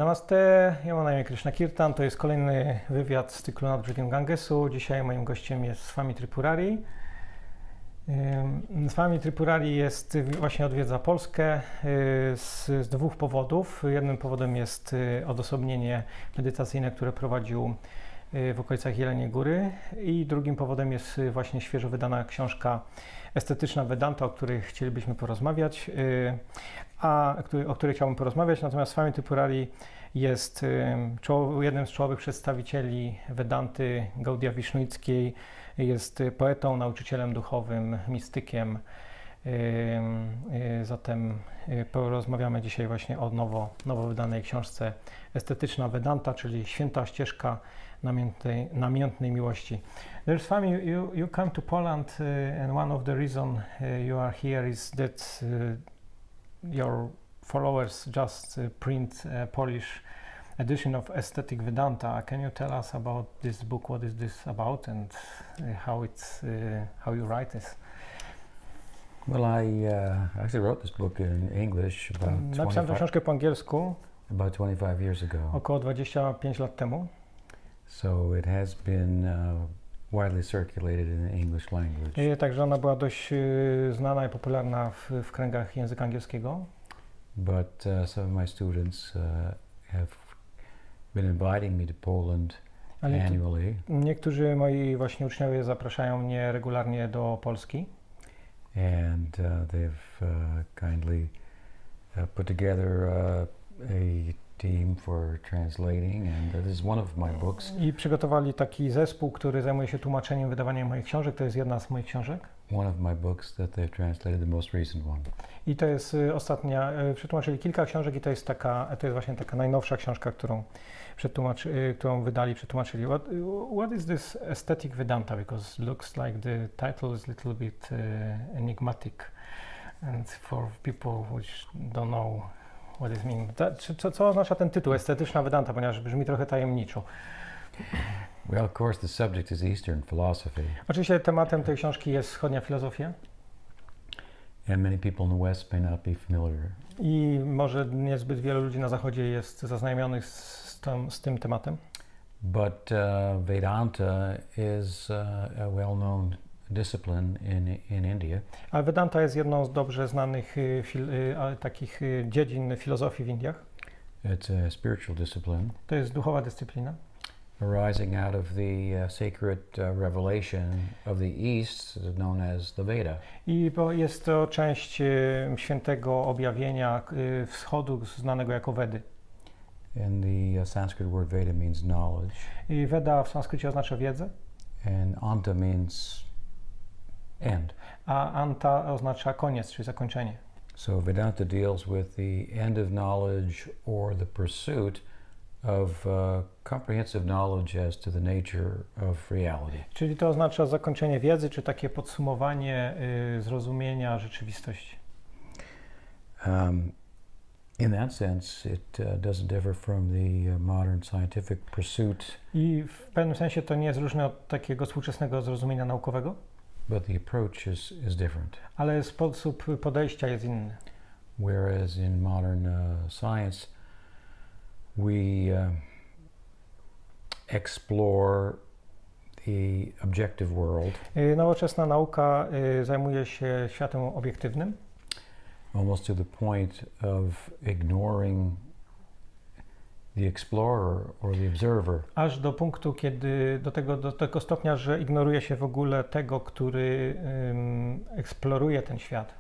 Namaste, ja mam na imię Krishna Kirtan, to jest kolejny wywiad z cyklu Nad brzegiem Gangesu. Dzisiaj moim gościem jest Swami Tripurari. Swami Tripurari właśnie odwiedza Polskę z dwóch powodów. Jednym powodem jest odosobnienie medytacyjne, które prowadził w okolicach Jeleniej Góry, i drugim powodem jest właśnie świeżo wydana książka Estetyczna Vedanta, o której chcielibyśmy porozmawiać, o której chciałbym porozmawiać. Natomiast Swami Tripurari jest jednym z czołowych przedstawicieli Vedanty Gaudiya Wisznuickiej, jest poetą, nauczycielem duchowym, mistykiem. Zatem porozmawiamy dzisiaj właśnie o nowo wydanej książce Estetyczna Vedanta, czyli Święta Ścieżka namiętnej miłości. There's Swami, you come to Poland and one of the reason you are here is that your followers just print a Polish edition of Aesthetic Vedanta. Can you tell us about this book? What is this about, and how you write this? Well, I actually wrote this book in English Napisałem tę książkę po angielsku about 25 years ago. Około 25 lat temu. So it has been widely circulated in the English language. Także ona była dość znana i popularna w kręgach języka angielskiego. But some of my students have been inviting me to Poland annually. Niektórzy moi właśnie uczniowie zapraszają mnie regularnie do Polski. And they've kindly put together a team for translating, and that is one of my books. I przygotowali taki zespół, który zajmuje się tłumaczeniem, wydawaniem moich książek. To jest jedna z moich książek. One of my books that they've translated, the most recent one. I to jest ostatnia, przetłumaczyli kilka książek i to jest właśnie taka najnowsza książka, którą wydali, przetłumaczyli. What is this Aesthetic Vedanta? Because it looks like the title is a little bit enigmatic, and for people which don't know what it means. Co oznacza ten tytuł, Estetyczna Vedanta, ponieważ brzmi trochę tajemniczo. Well, of course, the subject is Eastern philosophy. Oczywiście tematem tej książki jest wschodnia filozofia. And many people in the West may not be familiar. I może niezbyt wielu ludzi na Zachodzie jest zaznajomionych z tym tematem. But Vedanta is a well-known discipline in India. Ale Vedanta jest jedną z dobrze znanych takich dziedzin filozofii w Indiach. It's a spiritual discipline. To jest duchowa dyscyplina. Arising out of the sacred revelation of the East, known as the Veda. I jest to część świętego objawienia wschodu, znanego jako Vedy. And the Sanskrit word Veda means knowledge. I Veda w sanskrycie oznacza wiedzę. And Anta means end. A Anta oznacza koniec, czyli zakończenie. So Vedanta deals with the end of knowledge or the pursuit of comprehensive knowledge as to the nature of reality. Czyli to oznacza zakończenie wiedzy, czy takie podsumowanie zrozumienia rzeczywistości. In that sense, it doesn't differ from the modern scientific pursuit. I w pewnym sensie to nie jest różne od takiego współczesnego zrozumienia naukowego. But the approach is different. Ale sposób podejścia jest inny. Whereas in modern science, we explore the objective world. Nowoczesna nauka zajmuje się światem obiektywnym. Almost to the point of ignoring the explorer or the observer. Aż do punktu, do tego stopnia, że ignoruje się w ogóle tego, który eksploruje ten świat.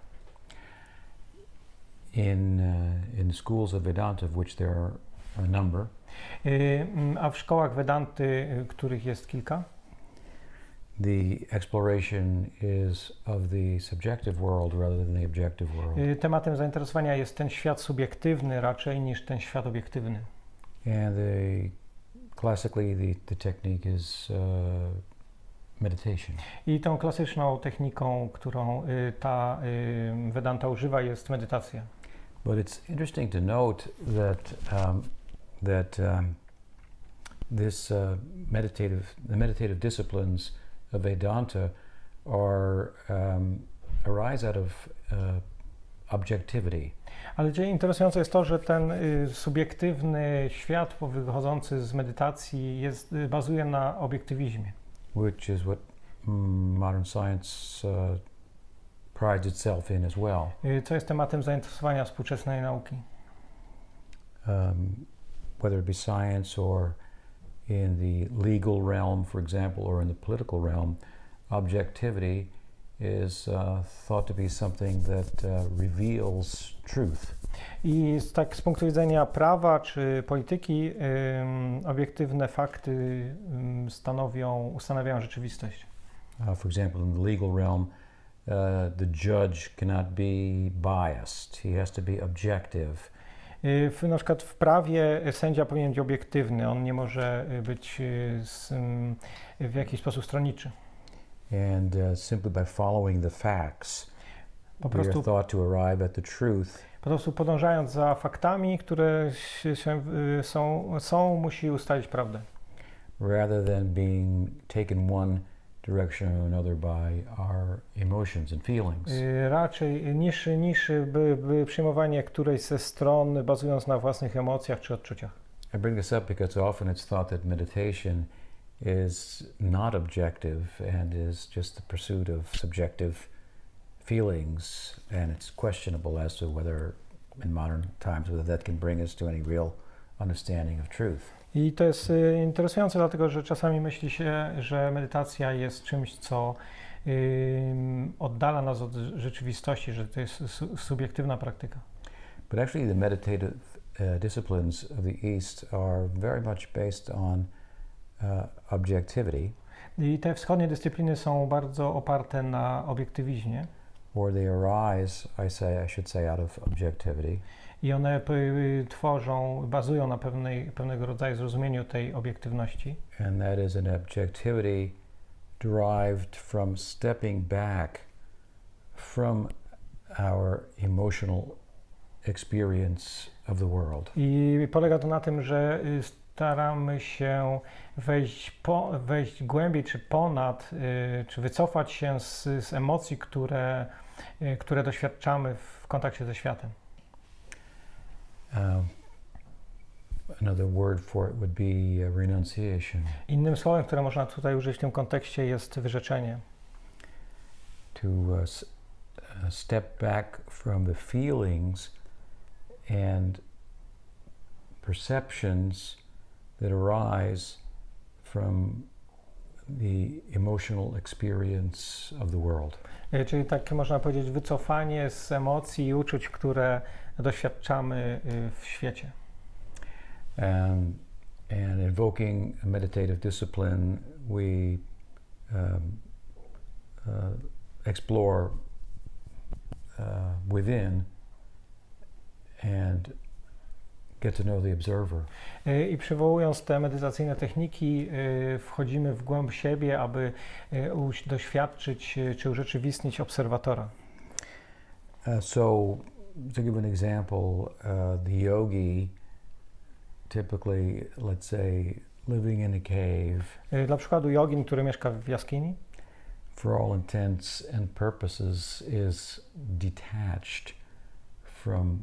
In schools of Vedanta, of which there are a number. A w szkołach Vedanty, których jest kilka. The exploration is of the subjective world rather than the objective world. Tematem zainteresowania jest ten świat subiektywny raczej niż ten świat obiektywny. And classically the technique is meditation. I tą klasyczną techniką, którą ta Vedanta używa, jest medytacja. But it's interesting to note that the meditative disciplines of Vedanta arise out of objectivity. Ale interesujące jest to, że ten subiektywny świat wychodzący z medytacji bazuje na obiektywizmie. Which is what modern science prides itself in as well. Co jest tematem zainteresowania współczesnej nauki. Whether it be science or in the legal realm, for example, or in the political realm, objectivity is thought to be something that reveals truth. I tak z punktu widzenia prawa czy polityki obiektywne fakty ustanawiają rzeczywistość. For example, in the legal realm, the judge cannot be biased. He has to be objective. Na przykład w prawie sędzia powinien być obiektywny, on nie może być w jakiś sposób stronniczy. And simply by following the facts, we are thought to arrive at the truth. Po prostu podążając za faktami, które musi ustalić prawdę. Rather than being taken one direction or another by our emotions and feelings. Raczej niż by przyjmowanie którejś ze stron bazując na własnych emocjach czy odczuciach. I bring this up because often it's thought that meditation is not objective and is just the pursuit of subjective feelings, and it's questionable as to whether in modern times whether that can bring us to any real understanding of truth. I to jest interesujące, dlatego że czasami myśli się, że medytacja jest czymś, co oddala nas od rzeczywistości, że to jest subiektywna praktyka. But actually the meditative disciplines of the East are very much based on objectivity. I te wschodnie dyscypliny są bardzo oparte na obiektywizmie. Or they arise, I should say, out of objectivity. I one bazują na pewnego rodzaju zrozumieniu tej obiektywności. And that is an objectivity derived from stepping back from our emotional experience of the world. I polega to na tym, że staramy się wejść głębiej, czy ponad, czy wycofać się z emocji, które doświadczamy w kontakcie ze światem. Another word for it would be renunciation. Innym słowem, które można tutaj użyć w tym kontekście, jest wyrzeczenie. To step back from the feelings and perceptions that arise from the emotional experience of the world. Czyli tak można powiedzieć wycofanie z emocji i uczuć, które doświadczamy w świecie. And invoking a meditative discipline, we explore within and get to know the observer. I przywołując te medytacyjne techniki, wchodzimy w głąb siebie, aby doświadczyć czy urzeczywistnić obserwatora. So, to give an example, the yogi typically, let's say, living in a cave. Dla przykładu jogin, który mieszka w jaskini. For all intents and purposes is detached from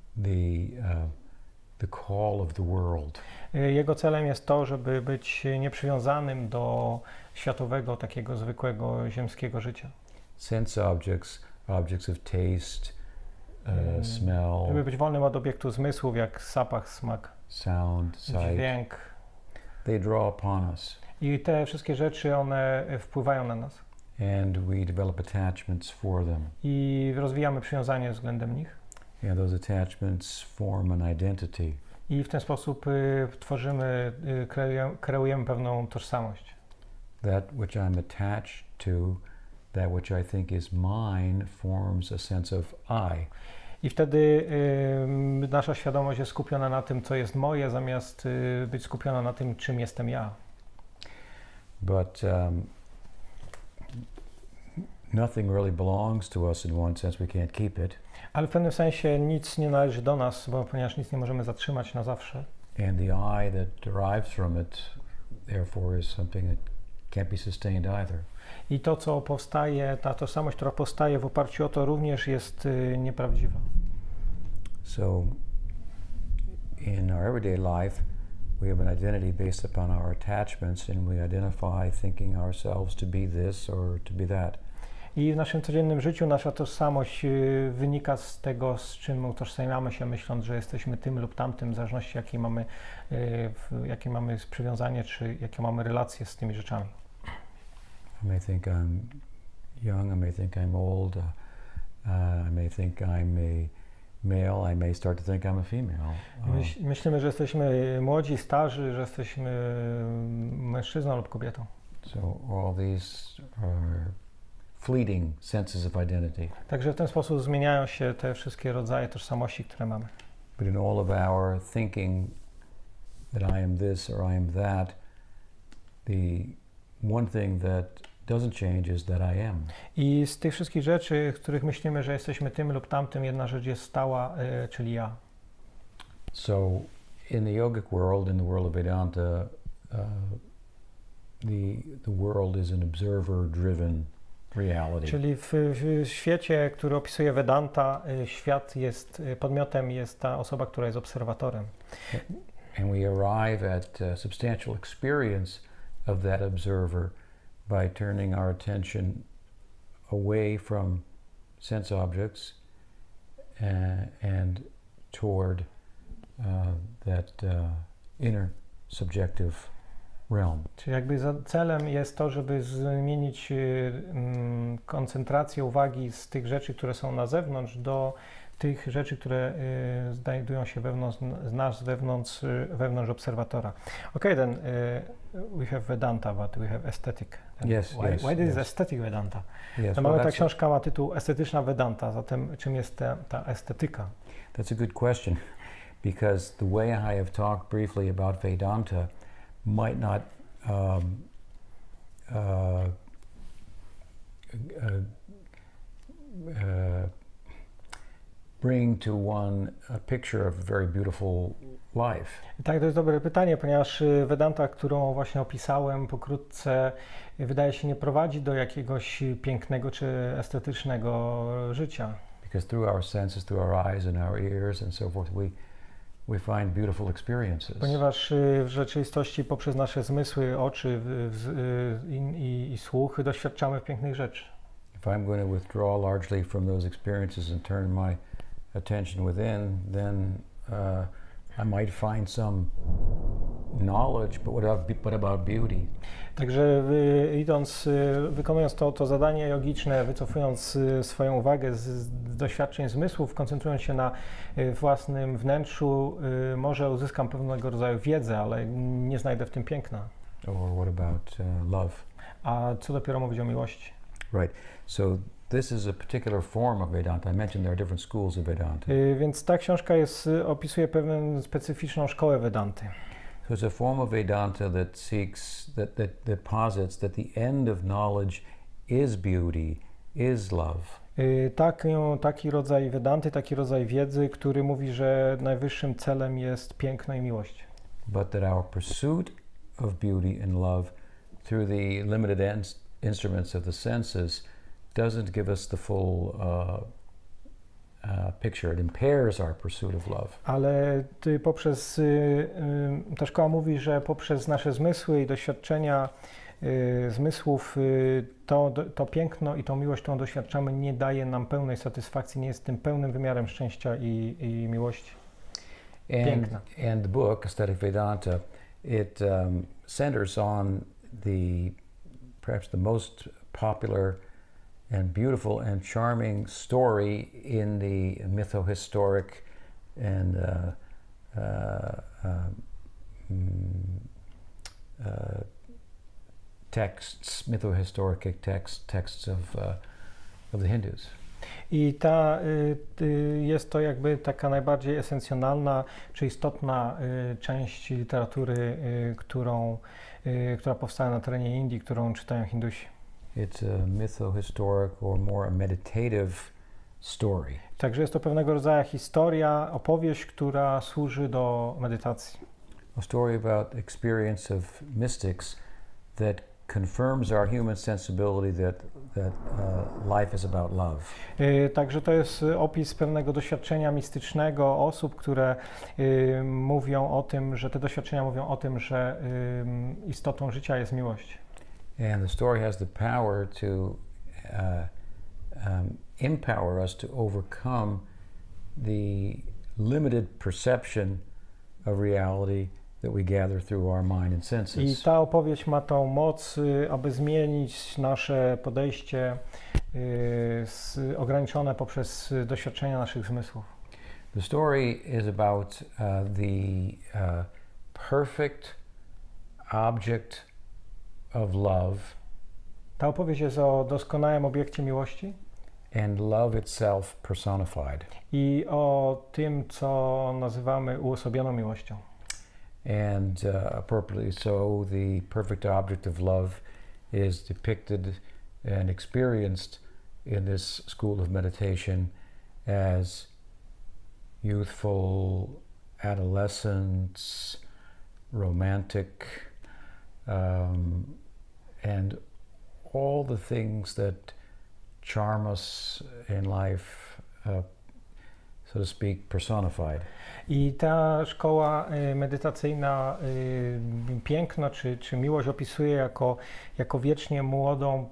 the call of the world. Jego celem jest to, żeby być nieprzywiązanym do światowego, takiego zwykłego ziemskiego życia. Sense objects of taste, smell. Żeby być wolnym od obiektu zmysłów, jak zapach, smak, sound, sight. Dźwięk. They draw upon us. I te wszystkie rzeczy, one wpływają na nas. And we develop attachments for them. I rozwijamy przywiązanie względem nich. And those attachments form an identity. I w ten sposób kreujemy pewną tożsamość. That which I'm attached to, that which I think is mine, forms a sense of I. I wtedy nasza świadomość jest skupiona na tym, co jest moje, zamiast być skupiona na tym, czym jestem ja. But nothing really belongs to us in one sense, we can't keep it. Ale w pewnym sensie nic nie należy do nas, ponieważ nic nie możemy zatrzymać na zawsze. And the I that derives from it, therefore, is something that can't be sustained either. I to, co powstaje, ta tożsamość, która powstaje w oparciu o to, również jest nieprawdziwa. So, in our everyday life, we have an identity based upon our attachments, and we identify thinking ourselves to be this or to be that. I w naszym codziennym życiu nasza tożsamość wynika z tego, z czym utożsamiamy się, myśląc, że jesteśmy tym lub tamtym, w zależności jakie mamy przywiązanie, czy jakie mamy relacje z tymi rzeczami. I may think I'm young, I may think I'm old, I may think I'm a male, I may start to think I'm a female. Myślimy, że jesteśmy młodzi, starzy, że jesteśmy mężczyzną lub kobietą. So all these are fleeting senses of identity. Także w ten sposób zmieniają się te wszystkie rodzaje tożsamości, które mamy. But in all of our thinking that I am this or I am that, the one thing that doesn't change is that I am. I z tych wszystkich rzeczy, w których myślimy, że jesteśmy tym lub tamtym, jedna rzecz jest stała, czyli ja. So in the yogic world, in the world of Vedanta, the world is an observer-driven reality. Czyli w świecie, który opisuje Vedanta, świat jest podmiotem, jest ta osoba, która jest obserwatorem. And we arrive at substantial experience of that observer by turning our attention away from sense objects and toward that inner subjective realm. Czyli jakby celem jest to, żeby zmienić koncentrację uwagi z tych rzeczy, które są na zewnątrz, do tych rzeczy, które znajdują się wewnątrz nas, wewnątrz obserwatora. Okay, then we have Vedanta, but we have aesthetic. Why this is aesthetic Vedanta? Yes, Mamy ta książka ma tytuł Estetyczna Vedanta, zatem czym jest ta estetyka? That's a good question, because the way I have talked briefly about Vedanta might not bring to one a picture of a very beautiful life. Tak, to jest dobre pytanie, ponieważ Vedanta, którą właśnie opisałem pokrótce, wydaje się nie prowadzi do jakiegoś pięknego czy estetycznego życia. Because through our senses, through our eyes and our ears and so forth, we find beautiful experiences. Ponieważ w rzeczywistości poprzez nasze zmysły, oczy i słuch doświadczamy pięknych rzeczy. If I'm going to withdraw largely from those experiences and turn my attention within, then I might find some knowledge, but about beauty. Także wykonując to zadanie jogiczne, wycofując swoją uwagę z doświadczeń zmysłów, koncentrując się na własnym wnętrzu, może uzyskam pewnego rodzaju wiedzę, ale nie znajdę w tym piękna. Or what about love? A co dopiero mówić o miłości? Right. So this is a particular form of Vedanta. I mentioned there are different schools of Vedanta. Więc ta książka opisuje pewną specyficzną szkołę Vedanty. So it's a form of Vedanta that seeks, that posits that the end of knowledge is beauty, is love. Taki rodzaj Vedanty, taki rodzaj wiedzy, który mówi, że najwyższym celem jest piękno i miłość. But that our pursuit of beauty and love through the limited instruments of the senses doesn't give us the full picture. It impairs our pursuit of love. Ale ta szkoła mówi, że poprzez nasze zmysły i doświadczenia zmysłów to piękno i tą miłość, którą doświadczamy, nie daje nam pełnej satysfakcji, nie jest tym pełnym wymiarem szczęścia i miłości. Piękna. And the book, Aesthetic Vedanta, it centers on perhaps the most popular and beautiful and charming story in the mytho-historic and texts, mytho-historic texts of the Hindus. I jest to jakby taka najbardziej esencjonalna czy istotna część literatury, która powstała na terenie Indii, którą czytają Hindusi. It's a mytho-historic or more a meditative story. Także jest to pewnego rodzaju historia, opowieść, która służy do medytacji. A story about experience of mystics that confirms our human sensibility that life is about love. Także to jest opis pewnego doświadczenia mistycznego osób, które mówią o tym, że te doświadczenia mówią o tym, że istotą życia jest miłość. And the story has the power to empower us to overcome the limited perception of reality that we gather through our mind and senses. I ta opowieść ma tą moc, aby zmienić nasze podejście ograniczone poprzez doświadczenia naszych zmysłów. The story is about the perfect object of love. Ta opowieść jest o doskonałym obiekcie miłości And love itself personified. i o tym, co nazywamy uosobioną miłością. And appropriately so, the perfect object of love is depicted and experienced in this school of meditation as youthful, adolescence, romantic, and all the things that charm us in life, so to speak, personified. I ta szkoła medytacyjna piękno czy miłość opisuje jako wiecznie młodą,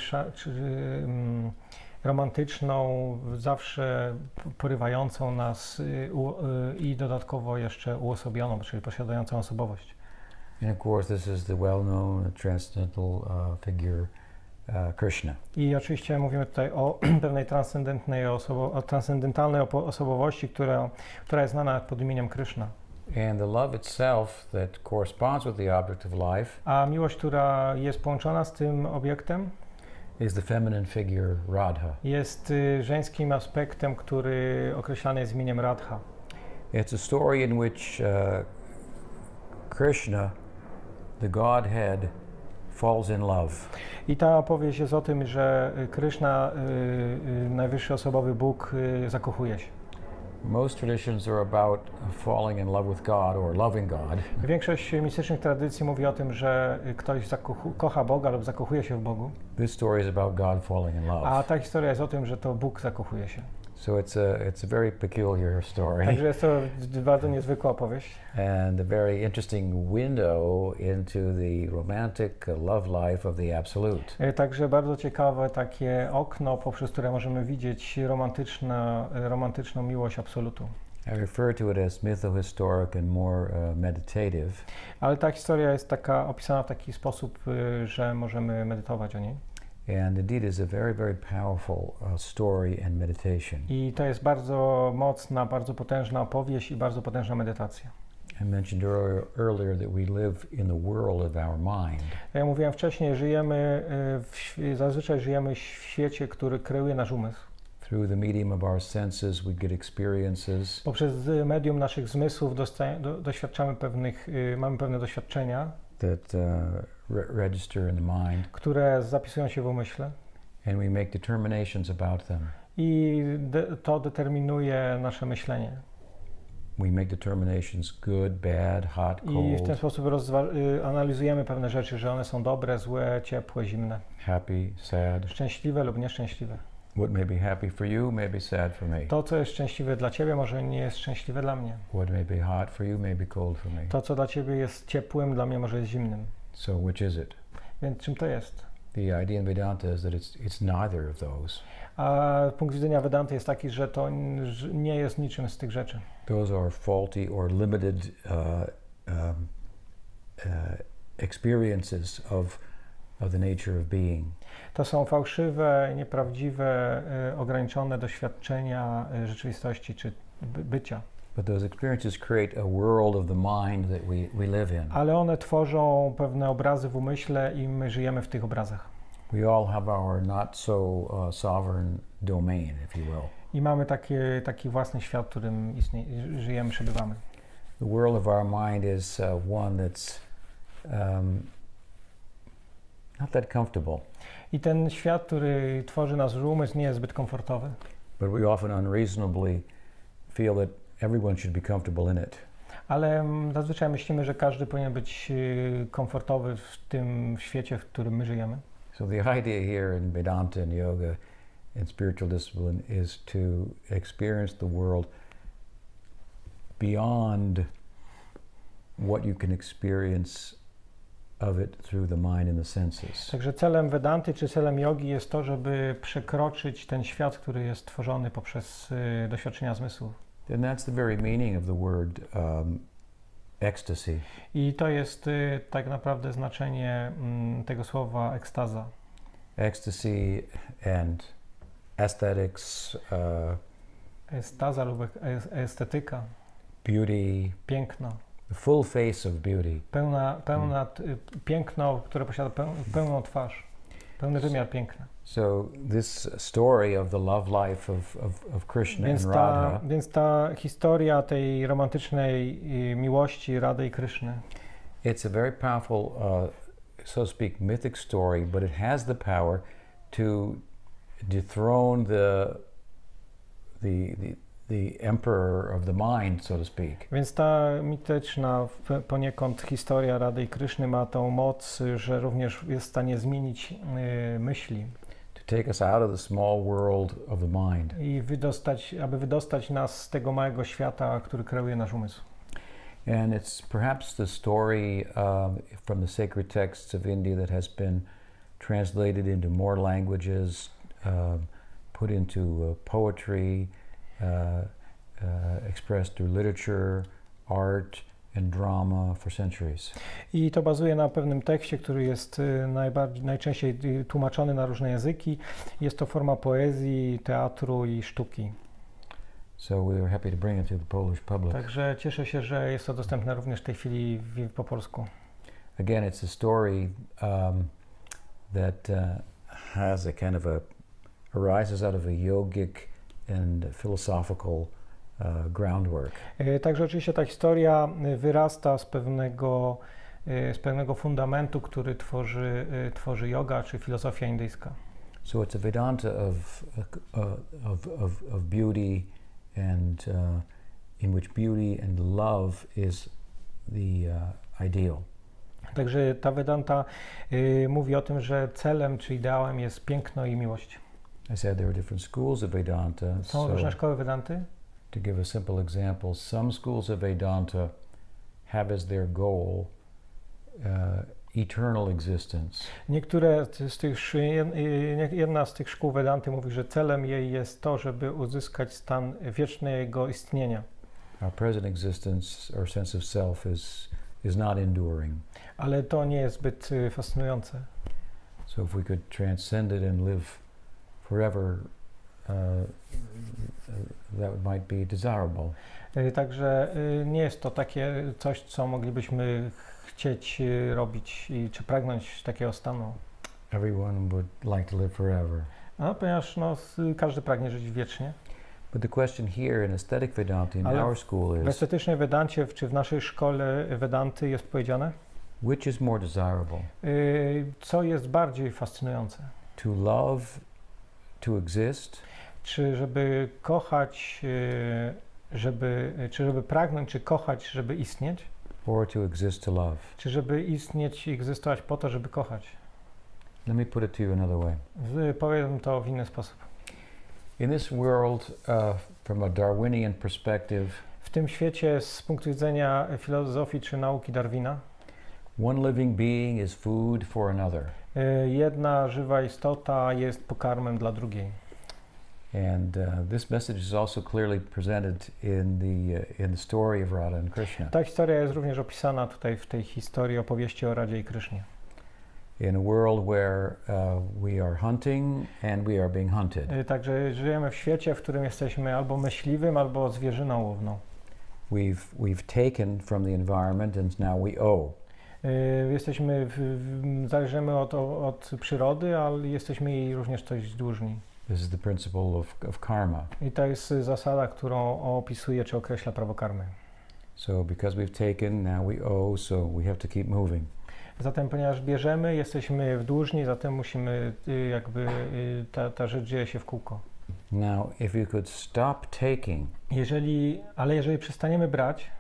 romantyczną, zawsze porywającą nas i dodatkowo jeszcze uosobioną, czyli posiadającą osobowość. And of course, this is the well-known transcendental figure Krishna. I oczywiście mówimy tutaj o pewnej transcendentalnej osobowości, która jest znana pod imieniem Krishna. And the love itself that corresponds with the object of life A miłość, która jest połączona z tym obiektem, is the feminine figure Radha. jest żeńskim aspektem, który określany jest imieniem Radha. It's a story in which Krishna, the Godhead, falls in love. I ta opowieść jest o tym, że Krishna, najwyższy osobowy Bóg, zakochuje się. Most traditions are about falling in love with God or loving God. Większość mistycznych tradycji mówi o tym, że ktoś kocha Boga lub zakochuje się w Bogu. This story is about God falling in love. A ta historia jest o tym, że to Bóg zakochuje się. So it's a very peculiar story. Także jest to bardzo niezwykła opowieść. And a very interesting window into the romantic love life of the Absolute. Także bardzo ciekawe takie okno, poprzez które możemy widzieć romantyczną miłość absolutu. I refer to it as mytho-historic and more meditative. Ale ta historia jest opisana w taki sposób, że możemy medytować o niej. And indeed is a very, very powerful story and meditation. I to jest bardzo mocna, bardzo potężna opowieść i bardzo potężna medytacja. I mentioned earlier that we live in the world of our mind. Ja mówiłem wcześniej, zazwyczaj żyjemy w świecie, który kreuje nasz umysł. Through the medium of our senses we get experiences. Poprzez medium naszych zmysłów mamy pewne doświadczenia, that register in the mind. Które zapisują się w umyśle. And we make determinations about them. I to determinuje nasze myślenie. We make determinations good, bad, hot, cold. I w ten sposób analizujemy pewne rzeczy, że one są dobre, złe, ciepłe, zimne. Happy, sad. Szczęśliwe lub nieszczęśliwe. What may be happy for you may be sad for me. To, co jest szczęśliwe dla ciebie, może nie jest szczęśliwe dla mnie. What may be hot for you may be cold for me. To, co dla ciebie jest ciepłym, dla mnie może jest zimnym. So which is it? Więc czym to jest? The idea in Vedanta is that it's neither of those. A punkt widzenia Vedanty jest taki, że to nie jest niczym z tych rzeczy. Those are faulty or limited experiences of the nature of being. To są fałszywe, nieprawdziwe, ograniczone doświadczenia rzeczywistości czy bycia. But those experiences create a world of the mind that we live in. Ale one tworzą pewne obrazy w umyśle i my żyjemy w tych obrazach. We all have our not so sovereign domain, if you will. I mamy taki własny świat, w którym żyjemy, przebywamy. The world of our mind is one that's not that comfortable. I ten świat, który tworzy nasz umysł, nie jest zbyt komfortowy. But we often unreasonably feel that everyone should be comfortable in it. Ale zazwyczaj myślimy, że każdy powinien być komfortowy w tym świecie, w którym my żyjemy. So the idea here in Vedanta and yoga and spiritual discipline is to experience the world beyond what you can experience of it through the mind and the senses. Także celem Vedanty czy celem jogi jest to, żeby przekroczyć ten świat, który jest tworzony poprzez doświadczenia zmysłów. And that's the very meaning of the word ecstasy. I to jest tak naprawdę znaczenie tego słowa ekstaza. Ecstasy and aesthetics, Ekstaza lub estetyka, beauty, piękno. the full face of beauty. Piękno, które posiada pełną twarz, pełny wymiar piękna. So this story of the love life of Krishna and Radha. Więc ta historia tej romantycznej miłości Rady i Kryszny. It's a very powerful, so to speak, mythic story, but it has the power to dethrone the emperor of the mind, so to speak. Więc ta mityczna poniekąd historia Rady i Kryszny ma tą moc, że również jest w stanie zmienić myśli. To take us out of the small world of the mind. I aby wydostać nas z tego małego świata, który kreuje nasz umysł. And it's perhaps the story from the sacred texts of India that has been translated into more languages, put into poetry, expressed through literature, art and drama for centuries. I to bazuje na pewnym tekście, który jest najczęściej tłumaczony na różne języki. Jest to forma poezji, teatru i sztuki. So we were happy to bring it to the Polish public. Także cieszę się, że jest to dostępne również w tej chwili po polsku. Again, it's a story that has a kind of arises out of a yogic and philosophical groundwork. Także oczywiście ta historia wyrasta z pewnego fundamentu, który tworzy yoga czy filozofia indyjska. So it's a Vedanta of beauty and in which beauty and love is the ideal. Także ta Vedanta mówi o tym, że celem czy ideałem jest piękno i miłość. I said there are different schools of Vedanta. Są różne szkoły Vedanty. To give a simple example, some schools of Vedanta have as their goal eternal existence. Jedna z tych szkół Vedanty mówi, że celem jej jest to, żeby uzyskać stan wiecznego istnienia. Our present existence or sense of self is not enduring. Ale to nie jest zbyt fascynujące. So if we could transcend it and live forever, that might be desirable. Także nie jest to takie coś, co moglibyśmy chcieć robić czy pragnąć takiego stanu. Everyone would like to live forever. Ponieważ każdy pragnie żyć wiecznie. But the question here in aesthetic Vedanta in our school w is, estetycznej Vedancie, czy w naszej szkole Vedanty jest powiedziane, which is more desirable? Co jest bardziej fascynujące? To love, to exist? Czy żeby kochać, czy żeby pragnąć, czy kochać, żeby istnieć? Or to exist to love? Czy żeby istnieć i egzystować po to, żeby kochać? Let me put it to you another way. Powiem to w inny sposób. In this world, from a Darwinian perspective, w tym świecie z punktu widzenia filozofii czy nauki Darwina, one living being is food for another. Jedna żywa istota jest pokarmem dla drugiej. And this message is also clearly presented in the story of Radha and Krishna. Ta historia jest również opisana tutaj w tej historii opowieści o Radzie i Krysznie. In a world where we are hunting and we are being hunted. Także żyjemy w świecie, w którym jesteśmy albo myśliwym, albo zwierzyną łowną. We've taken from the environment and now we owe. Zależymy od przyrody, ale jesteśmy jej również coś dłużni. This is the principle of karma. I to jest zasada, którą opisuje czy określa prawo karmy. So because we've taken, now we owe, so we have to keep moving. Zatem ponieważ bierzemy, jesteśmy dłużni, zatem musimy ta rzecz dzieje się w kółko. Now, if you could stop taking, jeżeli przestaniemy brać,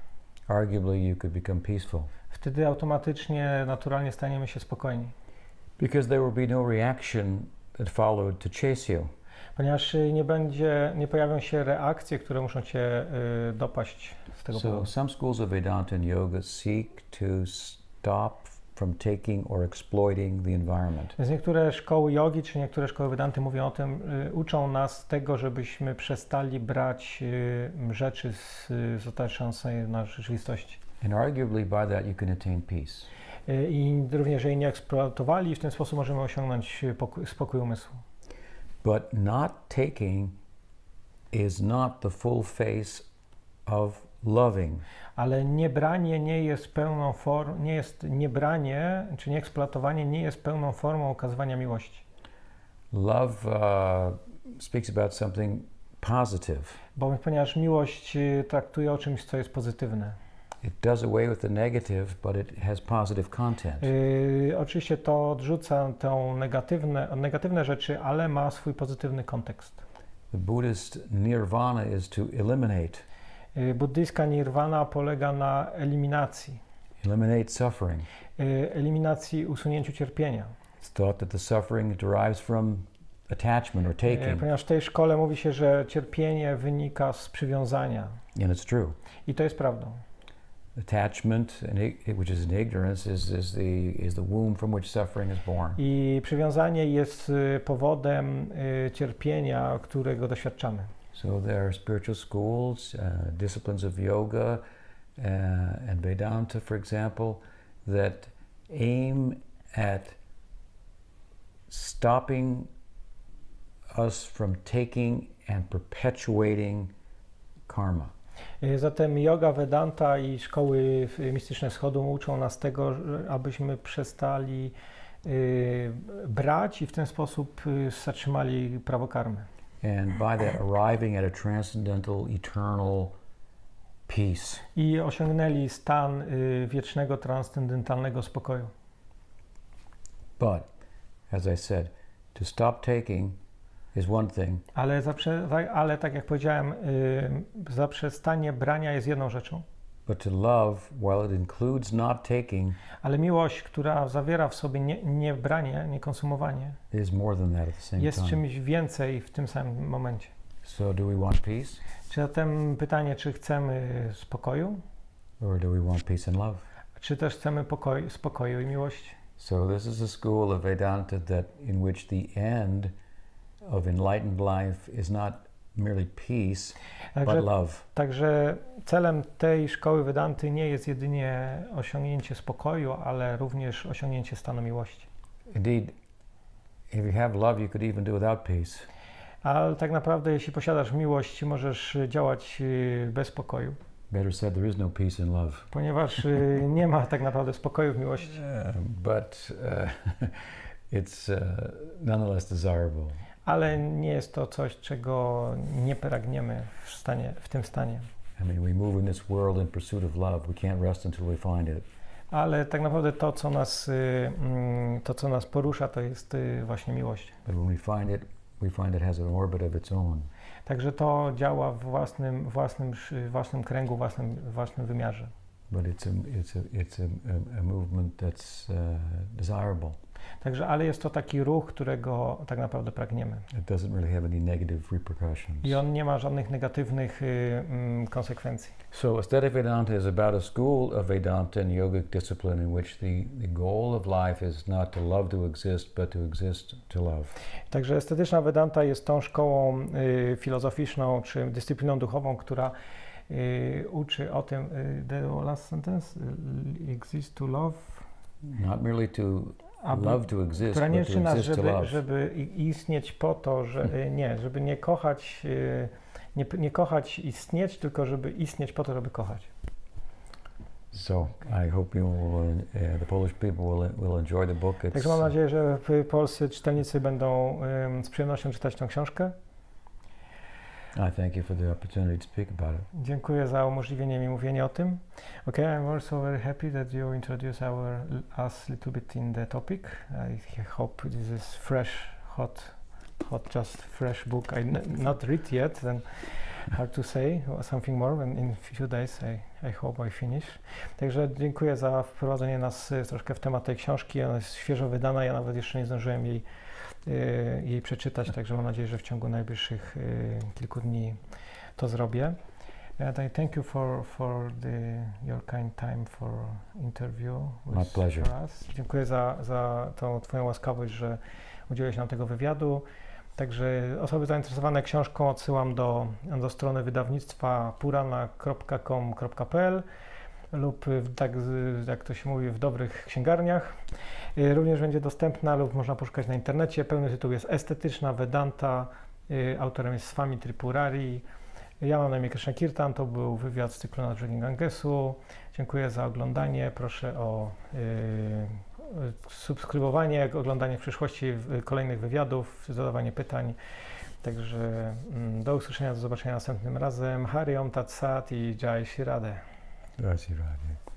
arguably you could become peaceful. Wtedy automatycznie, naturalnie staniemy się spokojni. Because there will be no reaction that followed to chase you. Ponieważ nie pojawią się reakcje, które muszą cię dopaść z tego powodu. So some schools of Vedanta and yoga seek to stop from taking or exploiting the environment. Więc niektóre szkoły jogi czy niektóre szkoły Vedanty mówią o tym, uczą nas tego, żebyśmy przestali brać rzeczy z otaczającej nas rzeczywistości. And arguably by that you can attain peace. I również jej nie eksploatowali i w ten sposób możemy osiągnąć spokój umysłu. But not taking is not the full face of loving. Ale niebranie nie jest pełną niebranie czy nieeksploatowanie nie jest pełną formą okazywania miłości. Love speaks about something positive. Ponieważ miłość traktuje o czymś, co jest pozytywne. It does away with the negative, but it has positive content. Oczywiście to odrzuca te negatywne rzeczy, ale ma swój pozytywny kontekst. The Buddhist nirvana is to eliminate. Buddyjska nirwana polega na eliminacji. Eliminate suffering. Eliminacji, usunięciu cierpienia. It's thought that the suffering derives from attachment or taking. Ponieważ w tej szkole mówi się, że cierpienie wynika z przywiązania. And it's true. I to jest prawdą. Attachment, which is in ignorance, is the womb from which suffering is born. I przywiązanie jest powodem cierpienia, którego doświadczamy. So there are spiritual schools, disciplines of yoga and Vedanta, for example, that aim at stopping us from taking and perpetuating karma. Zatem yoga, Vedanta i szkoły mistyczne wschodu uczą nas tego, abyśmy przestali brać i w ten sposób zatrzymali prawo karmy. And by that arriving at a transcendental, eternal peace. I osiągnęli stan wiecznego, transcendentalnego spokoju. But, as I said, to stop taking is one thing. Ale tak jak powiedziałem, zaprzestanie brania jest jedną rzeczą. But to love, while it includes not taking, ale miłość, która zawiera w sobie nie branie, nie konsumowanie, is more than that at the same jest time. czymś więcej w tym samym momencie. So do we want peace? Czy zatem pytanie, czy chcemy spokoju? Or do we want peace and love? Czy też chcemy spokoju i miłości? So this is a school of Vedanta in which the end of enlightened life is not merely peace, but love. Także celem tej szkoły Vedanty nie jest jedynie osiągnięcie spokoju, ale również osiągnięcie stanu miłości. Indeed, if you have love, you could even do without peace. Ale tak naprawdę, jeśli posiadasz miłość, możesz działać bez spokoju. Better said, there is no peace in love. Ponieważ nie ma tak naprawdę spokoju w miłości. But it's nonetheless desirable. Ale nie jest to coś, czego nie pragniemy w tym stanie. I mean, we move in this world in pursuit of love. We can't rest until we find it. Ale tak naprawdę to, co nas porusza, to jest właśnie miłość. But when we find it has an orbit of its own. Także to działa w własnym kręgu, własnym wymiarze. But it's a movement that's desirable. Także, ale jest to taki ruch, którego tak naprawdę pragniemy. It doesn't really have any negative repercussions. I on nie ma żadnych negatywnych konsekwencji. So Aesthetic Vedanta is about a school of Vedanta and yogic discipline in which the goal of life is not to love to exist, but to exist to love. Także estetyczna Vedanta jest tą szkołą filozoficzną czy dyscypliną duchową, która uczy o tym, the last sentence, exist to love. Not merely to love to exist, która nie but to uczy nas, exist to love. żeby istnieć po to, żeby nie kochać istnieć, tylko żeby istnieć po to, żeby kochać. So I hope the Polish people will enjoy the book. Także mam nadzieję, że polscy czytelnicy będą z przyjemnością czytać tę książkę. I thank you for the opportunity to speak about it. Dziękuję za umożliwienie mi mówienia o tym. Okay, I'm also very happy that you introduce us a little bit in the topic. I hope this is fresh, hot, just fresh book. I not read yet, hard to say something more and in few days I hope I finish. Także dziękuję za wprowadzenie nas troszkę w temat tej książki. Ona jest świeżo wydana, ja nawet jeszcze nie zdążyłem jej przeczytać, także mam nadzieję, że w ciągu najbliższych kilku dni to zrobię. And I thank you for your kind time for interview My pleasure. for us. Dziękuję za tą Twoją łaskawość, że udzieliłeś nam tego wywiadu. Także osoby zainteresowane książką odsyłam do strony wydawnictwa purana.com.pl lub tak jak to się mówi w dobrych księgarniach. Również będzie dostępna lub można poszukać na internecie. Pełny tytuł jest Estetyczna Vedanta. Autorem jest Swami Tripurari. Ja mam na imię Krishna Kirtan, to był wywiad z cyklu Nad brzegiem Gangesu. Dziękuję za oglądanie, proszę o subskrybowanie, oglądanie w przyszłości kolejnych wywiadów, zadawanie pytań. Także do usłyszenia, do zobaczenia następnym razem. Hari Om Tat Sat i Jai Shri Radhe. Jai Shri Radhe.